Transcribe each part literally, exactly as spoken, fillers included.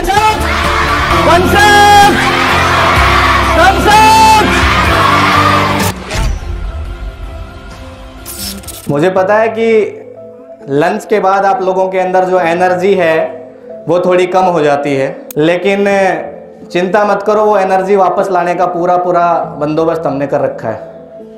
Concept concept concept. मुझे पता है कि लंच के बाद आप लोगों के अंदर जो एनर्जी है वो थोड़ी कम हो जाती है, लेकिन चिंता मत करो, वो एनर्जी वापस लाने का पूरा पूरा बंदोबस्त हमने कर रखा है।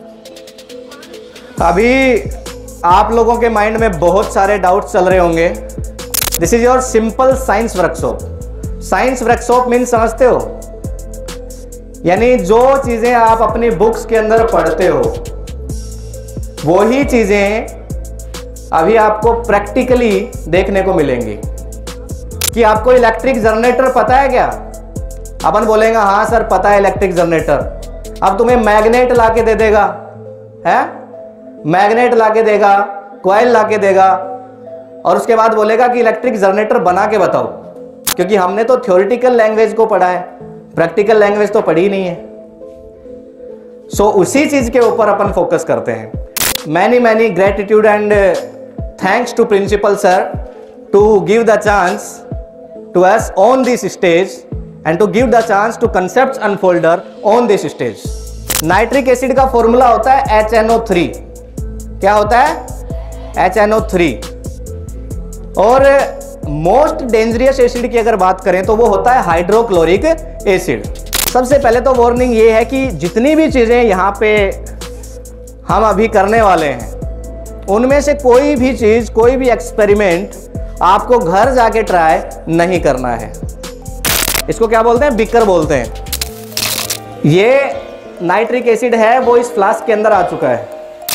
अभी आप लोगों के माइंड में बहुत सारे डाउट्स चल रहे होंगे। This is your simple science workshop. Science workshop mean समझते हो, यानी जो चीजें आप अपनी बुक्स के अंदर पढ़ते हो वो ही चीजें अभी आपको प्रैक्टिकली देखने को मिलेंगी। कि आपको इलेक्ट्रिक जनरेटर पता है क्या? अपन बोलेंगे हाँ सर पता है इलेक्ट्रिक जनरेटर। अब तुम्हें मैग्नेट लाके दे देगा, है मैग्नेट लाके देगा, कॉइल लाके देगा, और उसके बाद बोलेगा कि इलेक्ट्रिक जनरेटर बना के बताओ। क्योंकि हमने तो थ्योरेटिकल लैंग्वेज को पढ़ा है, प्रैक्टिकल लैंग्वेज तो पढ़ी नहीं है। सो so, उसी चीज के ऊपर अपन फोकस करते हैं। Many many gratitude and thanks to principal sir to give the chance to us on this stage and to give the chance to concepts unfolder on this stage. Nitric acid का formula होता है H N O three. क्या होता है? H N O three. और most dangerous acid की अगर बात करें तो वो होता है हाइड्रोक्लोरिक एसिड। सबसे पहले तो वार्निंग ये है कि जितनी भी चीजें यहाँ पे हम अभी करने वाले हैं उनमें से कोई भी चीज, कोई भी एक्सपेरिमेंट आपको घर जाके ट्राई नहीं करना है। इसको क्या बोलते हैं? बिकर बोलते हैं। ये नाइट्रिक एसिड है वो इस फ्लास्क के अंदर आ चुका है।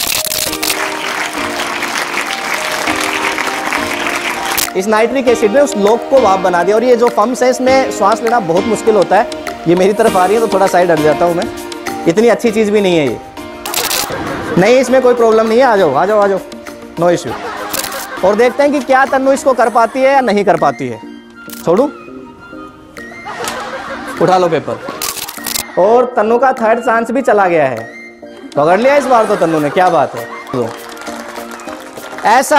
इस नाइट्रिक एसिड ने उस लॉक को भाप बना दिया। और ये जो पम्प्स है इसमें श्वास लेना बहुत मुश्किल होता है। ये मेरी तरफ आ रही है तो थोड़ा साइड हट जाता हूँ मैं। इतनी अच्छी चीज़ भी नहीं है ये। नहीं, इसमें कोई प्रॉब्लम नहीं है। आ जाओ आ जाओ आ जाओ, नो इश्यू। और देखते हैं कि क्या तन्नू इसको कर पाती है या नहीं कर पाती है। छोड़ू, उठा लो पेपर। और तन्नू का थर्ड चांस भी चला गया है। पकड़ लिया इस बार तो तन्नू ने। क्या बात है। तो ऐसा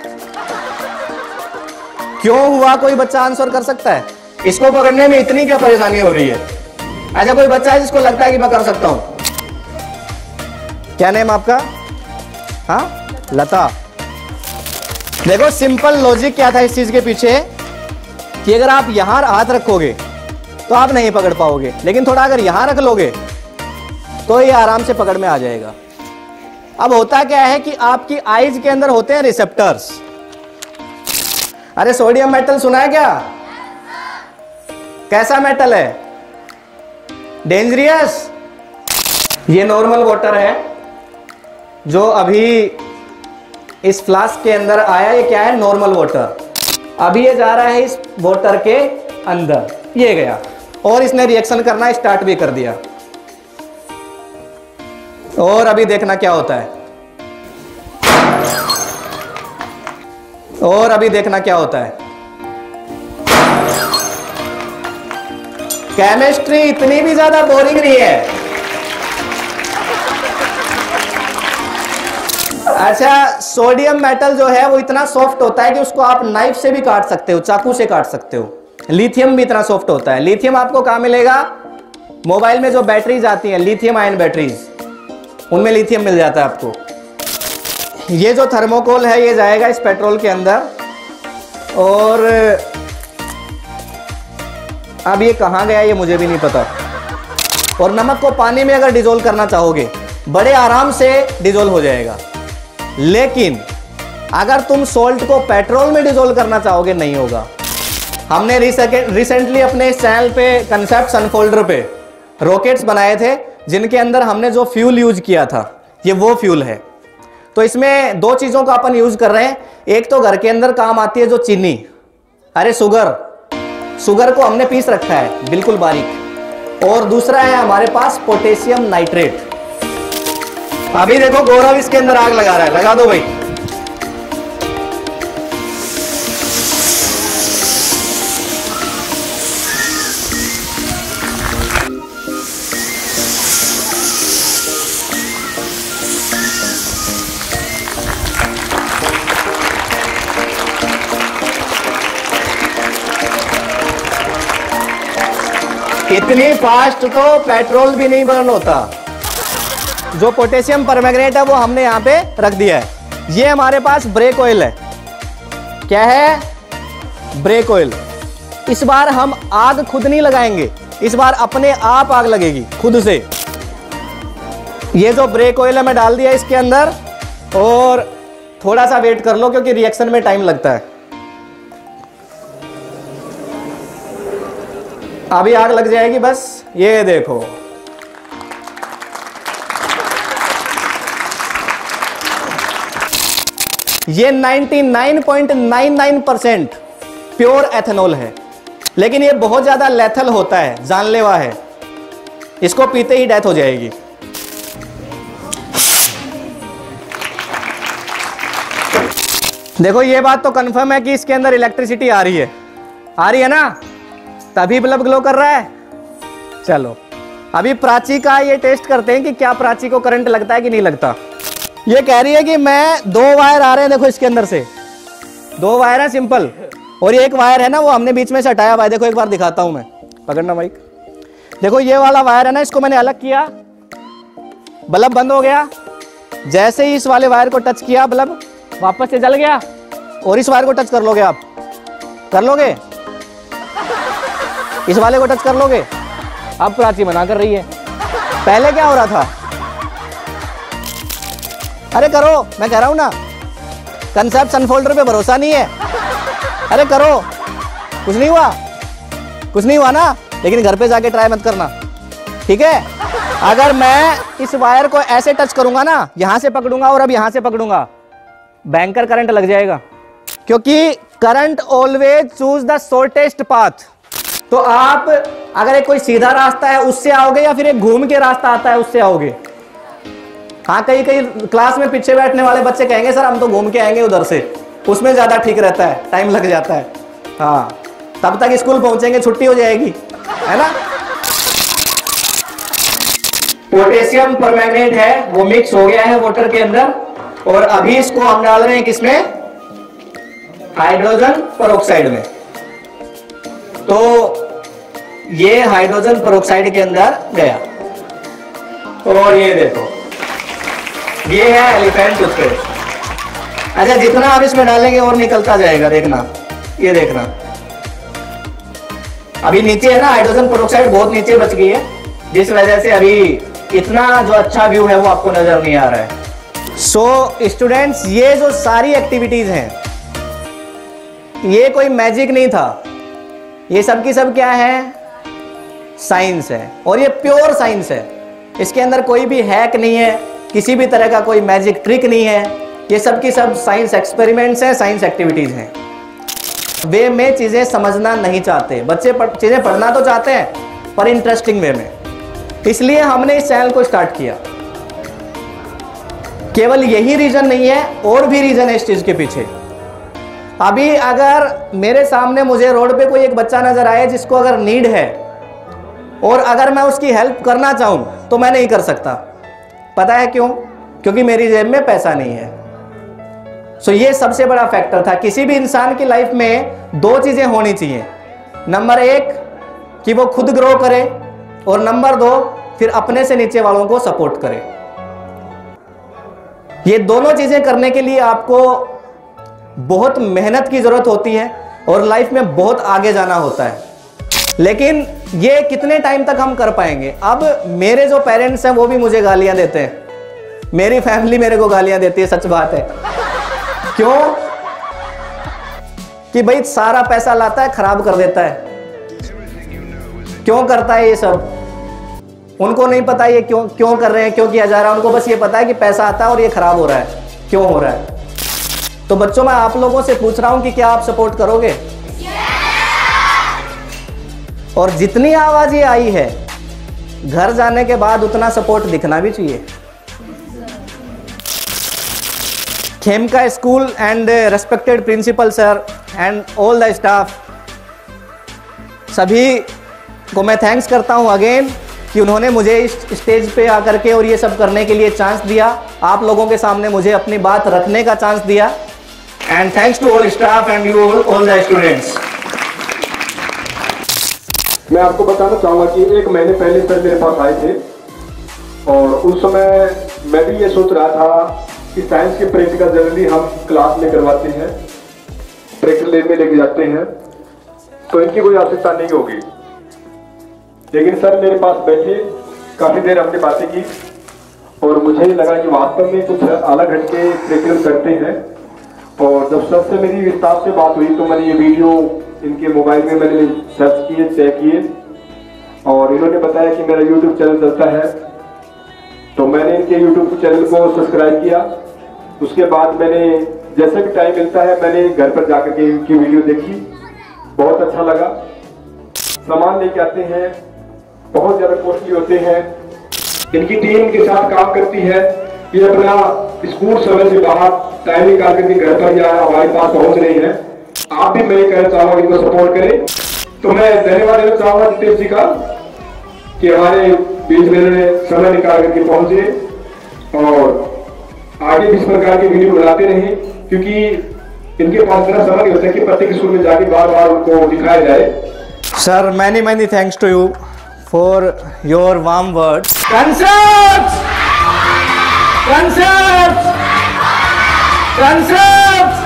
क्यों हुआ? कोई बच्चा आंसर कर सकता है? इसको पकड़ने में इतनी क्या परेशानी हो रही है? ऐसा कोई बच्चा है जिसको लगता है कि मैं कर सकता हूं? क्या नेम आपका? हाँ, लता। देखो सिंपल लॉजिक क्या था इस चीज के पीछे कि अगर आप यहां हाथ रखोगे तो आप नहीं पकड़ पाओगे, लेकिन थोड़ा अगर यहां रख लोगे तो ये आराम से पकड़ में आ जाएगा। अब होता क्या है कि आपकी आईज के अंदर होते हैं रिसेप्टर्स। अरे सोडियम मेटल सुना है क्या? कैसा मेटल है? डेंजरियस। ये नॉर्मल वाटर है जो अभी इस फ्लास्क के अंदर आया। ये क्या है? Normal water. अभी ये जा रहा है इस वाटर के अंदर, ये गया और इसने रिएक्शन करना स्टार्ट भी कर दिया। और अभी देखना क्या होता है। और अभी देखना क्या होता है। केमिस्ट्री इतनी भी ज्यादा बोरिंग नहीं है। अच्छा, सोडियम मेटल जो है वो इतना सॉफ्ट होता है कि उसको आप नाइफ से भी काट सकते हो, चाकू से काट सकते हो। लिथियम भी इतना सॉफ्ट होता है। लिथियम आपको कहां मिलेगा? मोबाइल में जो बैटरीज आती हैं, लिथियम आयन बैटरीज, उनमें लिथियम मिल जाता है आपको। ये जो थर्मोकोल है ये जाएगा इस पेट्रोल के अंदर। और अब ये कहाँ गया ये मुझे भी नहीं पता। और नमक को पानी में अगर डिजोल्व करना चाहोगे बड़े आराम से डिजोल्व हो जाएगा, लेकिन अगर तुम सोल्ट को पेट्रोल में डिजोल्व करना चाहोगे नहीं होगा। हमने रिसेंटली अपने इस चैनल पे कंसेप्ट्स अनफोल्डर पे रॉकेट्स बनाए थे जिनके अंदर हमने जो फ्यूल यूज किया था ये वो फ्यूल है। तो इसमें दो चीजों का अपन यूज कर रहे हैं। एक तो घर के अंदर काम आती है जो चीनी, अरे शुगर, शुगर को हमने पीस रखा है बिल्कुल बारीक। और दूसरा है हमारे पास पोटेशियम नाइट्रेट। अभी देखो गौरव इसके अंदर आग लगा रहा है, लगा दो भाई। इतनी फास्ट तो पेट्रोल भी नहीं बर्न होता। जो पोटेशियम परमैंगनेट है वो हमने यहाँ पे रख दिया है। ये हमारे पास ब्रेक ऑयल है। क्या है? Brake oil. इस बार हम आग खुद नहीं लगाएंगे, इस बार अपने आप आग लगेगी खुद से। ये जो ब्रेक ऑयल है मैं डाल दिया इसके अंदर, और थोड़ा सा वेट कर लो क्योंकि रिएक्शन में टाइम लगता है। अभी आग लग जाएगी बस। ये देखो, ये निन्यानवे point nine nine percent pure ethanol है, लेकिन ये बहुत ज्यादा लेथल होता है, जानलेवा है। इसको पीते ही डेथ हो जाएगी। देखो ये बात तो कंफर्म है कि इसके अंदर इलेक्ट्रिसिटी आ रही है, आ रही है ना, तभी बल्ब ग्लो कर रहा है। चलो अभी प्राची का ये टेस्ट करते हैं कि क्या प्राची को करंट लगता है कि नहीं लगता। ये कह रही है कि मैं दो वायर आ रहे हैं, देखो इसके अंदर से दो वायर है सिंपल, और ये एक वायर है ना वो हमने बीच में से हटाया हुआ है। देखो एक बार दिखाता हूं मैं, पकड़ना माइक। देखो ये वाला वायर है ना, इसको मैंने अलग किया, बल्ब बंद हो गया। जैसे ही इस वाले वायर को टच किया बल्ब वापस से जल गया। और इस वायर को टच कर लोगे, आप कर लोगे, इस वाले को टच कर लोगे। अब प्राची मना कर रही है, पहले क्या हो रहा था? अरे करो, मैं कह रहा हूं ना, कंसेप्ट अनफोल्डर पे भरोसा नहीं है। अरे करो, कुछ नहीं हुआ, कुछ नहीं हुआ ना, लेकिन घर पे जाके ट्राई मत करना, ठीक है? अगर मैं इस वायर को ऐसे टच करूंगा ना, यहां से पकड़ूंगा और अब यहां से पकड़ूंगा, बैंकर करंट लग जाएगा, क्योंकि current always choose the shortest path. तो आप अगर एक कोई सीधा रास्ता है उससे आओगे, या फिर एक घूम के रास्ता आता है उससे आओगे। हाँ, कई कई क्लास में पीछे बैठने वाले बच्चे कहेंगे सर हम तो घूम के आएंगे उधर से, उसमें ज्यादा ठीक रहता है, टाइम लग जाता है। हाँ, तब तक स्कूल पहुंचेंगे छुट्टी हो जाएगी, है ना। पोटेशियम परमैंगनेट है वो मिक्स हो गया है वाटर के अंदर, और अभी इसको हम डाल रहे हैं किसमें? हाइड्रोजन पेरोक्साइड में। तो ये हाइड्रोजन पेरोक्साइड के अंदर गया, और ये देखो ये है एलिफेंट टूथपेस्ट। अच्छा, जितना आप इसमें डालेंगे और निकलता जाएगा, देखना, ये देखना। अभी नीचे है ना हाइड्रोजन पेरोक्साइड, बहुत नीचे बच गई है, जिस वजह से अभी इतना जो अच्छा व्यू है वो आपको नजर नहीं आ रहा है। सो so, स्टूडेंट्स, ये जो सारी एक्टिविटीज हैं ये कोई मैजिक नहीं था, ये सब की सब क्या है? साइंस है, और ये प्योर साइंस है। इसके अंदर कोई भी हैक नहीं है, किसी भी तरह का कोई मैजिक ट्रिक नहीं है। ये सब की सब साइंस एक्सपेरिमेंट्स हैं, साइंस एक्टिविटीज हैं। वे में चीजें समझना नहीं चाहते बच्चे, पढ़, चीजें पढ़ना तो चाहते हैं पर इंटरेस्टिंग वे में। इसलिए हमने इस चैनल को स्टार्ट किया। केवल यही रीजन नहीं है, और भी रीजन है इस चीज के पीछे। अभी अगर मेरे सामने मुझे रोड पे कोई एक बच्चा नजर आए जिसको अगर नीड है, और अगर मैं उसकी हेल्प करना चाहूं तो मैं नहीं कर सकता। पता है क्यों? क्योंकि मेरी जेब में पैसा नहीं है। सो ये सबसे बड़ा फैक्टर था। किसी भी इंसान की लाइफ में दो चीजें होनी चाहिए, नंबर एक कि वो खुद ग्रो करे, और नंबर दो फिर अपने से नीचे वालों को सपोर्ट करे। ये दोनों चीजें करने के लिए आपको बहुत मेहनत की जरूरत होती है, और लाइफ में बहुत आगे जाना होता है। लेकिन ये कितने टाइम तक हम कर पाएंगे? अब मेरे जो पेरेंट्स हैं वो भी मुझे गालियां देते हैं, मेरी फैमिली मेरे को गालियां देती है, सच बात है। क्यों? कि भाई सारा पैसा लाता है खराब कर देता है। क्यों करता है ये सब? उनको नहीं पता ये क्यों क्यों कर रहे हैं, क्यों किया जा रहा है। उनको बस ये पता है कि पैसा आता है और ये खराब हो रहा है, क्यों हो रहा है। तो बच्चों, मैं आप लोगों से पूछ रहा हूं कि क्या आप सपोर्ट करोगे? और जितनी आवाज ये आई है, घर जाने के बाद उतना सपोर्ट दिखना भी चाहिए। Khemka school and respected principal sir and all the staff, सभी को मैं थैंक्स करता हूं अगेन कि उन्होंने मुझे इस स्टेज पे आकर के और ये सब करने के लिए चांस दिया, आप लोगों के सामने मुझे अपनी बात रखने का चांस दिया। And thanks to all staff and you all the students. मैं आपको बताना चाहूँगा कि एक महीने पहले सर मेरे पास आए थे और उस समय मैं भी ये सोच रहा था कि साइंस के प्रैक्टिकल जनरली हम क्लास में करवाते हैं, प्रैक्टिकल लैब में लेके जाते हैं, तो इनकी कोई आवश्यकता नहीं होगी। लेकिन सर मेरे पास बैठे, काफ़ी देर हमने बातें की और मुझे लगा कि वास्तव में कुछ अलग हटके प्रैक्टिकल करते हैं। और जब सर से मेरी विस्तार से बात हुई तो मैंने ये वीडियो इनके मोबाइल में मैंने सर्च किए, चेक किए और इन्होंने बताया कि मेरा यूट्यूब चैनल चलता है, तो मैंने इनके यूट्यूब चैनल को सब्सक्राइब किया। उसके बाद मैंने जैसे भी टाइम मिलता है मैंने घर पर जाकर के इनकी वीडियो देखी, बहुत अच्छा लगा। सामान लेके आते हैं, बहुत ज़्यादा कॉस्टली होते हैं। इनकी टीम इनके साथ काम करती है, ये अपना स्कूल समय से बाहर टाइम निकाल करके घर पर या हमारे पास पहुंच रही है। आप भी मैं कहना चाहूँगा इनको सपोर्ट करें। तो मैं धन्यवाद देना चाहूँगा जितेश जी का कि हमारे बीच में समय निकाल करके पहुंचे और आगे भी इस प्रकार की वीडियो बनाते रहें, क्योंकि इनके पास इतना समय नहीं होता कि प्रत्येक स्कूल में जाके बार बार उनको दिखाया जाए। Sir many many thanks to you for your warm words. Concepts concepts concepts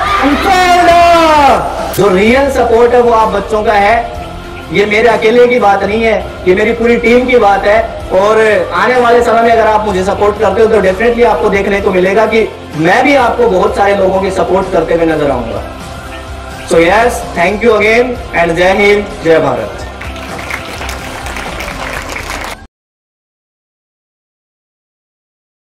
जो रियल सपोर्ट है वो आप बच्चों का है। ये मेरे अकेले की बात नहीं है, ये मेरी पूरी टीम की बात है। और आने वाले समय में अगर आप मुझे सपोर्ट करते हो तो डेफिनेटली आपको देखने को मिलेगा कि मैं भी आपको बहुत सारे लोगों की सपोर्ट करते हुए नजर आऊंगा। So yes, thank you again and जय हिंद, जय भारत।